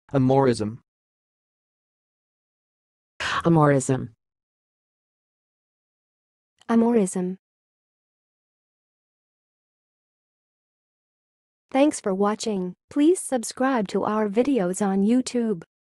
Amorism. Amorism. Amorism. Thanks for watching. Please subscribe to our videos on YouTube.